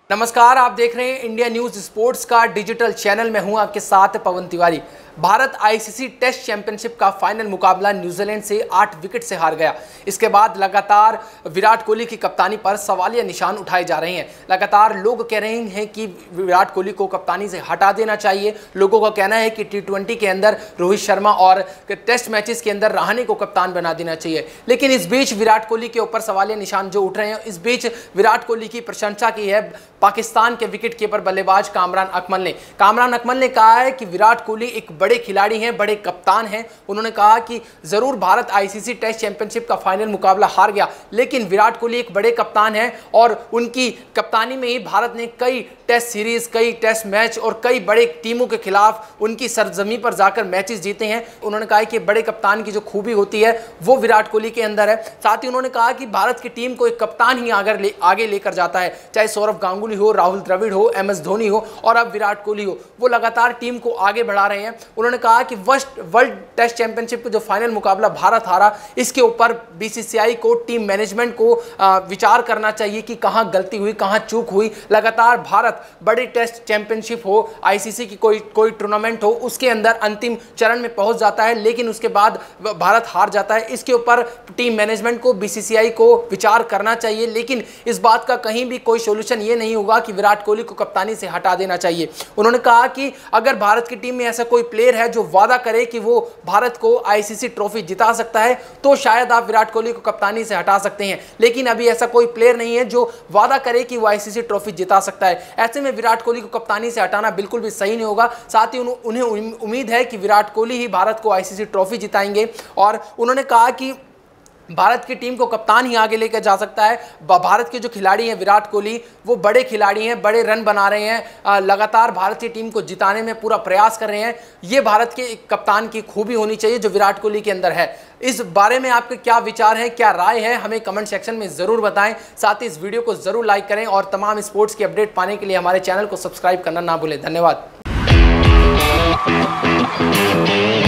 नमस्कार, आप देख रहे हैं इंडिया न्यूज स्पोर्ट्स का डिजिटल चैनल। में हूं आपके साथ Pawan Tiwari. Bharat ICC test championship का फाइनल मुकाबला न्यूजीलैंड से 8 विकेट से हार गया। इसके बाद लगातार विराट कोहली की कप्तानी पर सवालिया निशान उठाए जा रहे हैं। लगातार लोग कह रहे हैं कि विराट कोहली को कप्तानी से हटा देना चाहिए। लोगों का कहना है कि T20 के अंदर रोहित शर्मा और टेस्ट मैचेस के अंदर रहाणे को कप्तान बना देना चाहिए। लेकिन इस बीच विराट कोहली के ऊपर सवालिया निशान जो उठ रहे हैं, इस बीच विराट कोहली की प्रशंसा की है पाकिस्तान के विकेट कीपर बल्लेबाज कामरान अकमल ने कहा है कि विराट कोहली एक बड़े खिलाड़ी हैं, बड़े कप्तान हैं। उन्होंने कहा कि जरूर भारत आईसीसी टेस्ट चैंपियनशिप का फाइनल मुकाबला हार गया, लेकिन विराट कोहली एक बड़े कप्तान हैं और उनकी कप्तानी में ही भारत ने कई टेस्ट सीरीज, कई टेस्ट मैच और कई बड़े टीमों के खिलाफ उनकी सरजमी पर जाकर मैचेस जीते हैं। उन्होंने कहा कि बड़े कप्तान की जो खूबी होती है वो विराट कोहली के अंदर है। साथ ही उन्होंने कहा कि भारत की टीम को एक कप्तान ही आगे लेकर जाता है, चाहे सौरव गांगुली हो, राहुल द्रविड़ हो, MS धोनी हो और अब विराट कोहली हो। वो लगातार टीम को आगे बढ़ा रहे हैं। उन्होंने कहा कि वर्ल्ड टेस्ट चैंपियनशिप का जो फाइनल मुकाबला भारत हारा, इसके ऊपर BCCI को, टीम मैनेजमेंट को विचार करना चाहिए कि कहां गलती हुई, कहां चूक हुई। लगातार भारत बड़ी टेस्ट चैंपियनशिप हो, आईसीसी की कोई टूर्नामेंट हो, उसके अंदर अंतिम चरण में पहुंच जाता है, लेकिन उसके बाद भारत हार जाता है। इसके ऊपर टीम मैनेजमेंट को, BCCI को विचार करना चाहिए। लेकिन इस बात का कहीं भी कोई सोल्यूशन ये नहीं होगा कि विराट कोहली को कप्तानी से हटा देना चाहिए। उन्होंने कहा कि अगर भारत की टीम में ऐसा कोई प्लेयर है जो वादा करे कि वो भारत को आईसीसी ट्रॉफी जिता सकता है, तो शायद आप विराट कोहली को कप्तानी से हटा सकते हैं। लेकिन अभी ऐसा कोई प्लेयर नहीं है जो वादा करे कि वो आईसीसी ट्रॉफी जिता सकता है। ऐसे में विराट कोहली को कप्तानी से हटाना बिल्कुल भी सही नहीं होगा। साथ ही उन्हें उम्मीद है कि विराट कोहली ही भारत को आईसीसी ट्रॉफी जिताएंगे। और उन्होंने कहा कि भारत की टीम को कप्तान ही आगे लेकर जा सकता है। भारत के जो खिलाड़ी हैं विराट कोहली, वो बड़े खिलाड़ी हैं, बड़े रन बना रहे हैं, लगातार भारत की टीम को जिताने में पूरा प्रयास कर रहे हैं। ये भारत के एक कप्तान की खूबी होनी चाहिए जो विराट कोहली के अंदर है। इस बारे में आपके क्या विचार हैं, क्या राय है, हमें कमेंट सेक्शन में ज़रूर बताएं। साथ ही इस वीडियो को ज़रूर लाइक करें और तमाम स्पोर्ट्स की अपडेट पाने के लिए हमारे चैनल को सब्सक्राइब करना ना भूलें। धन्यवाद।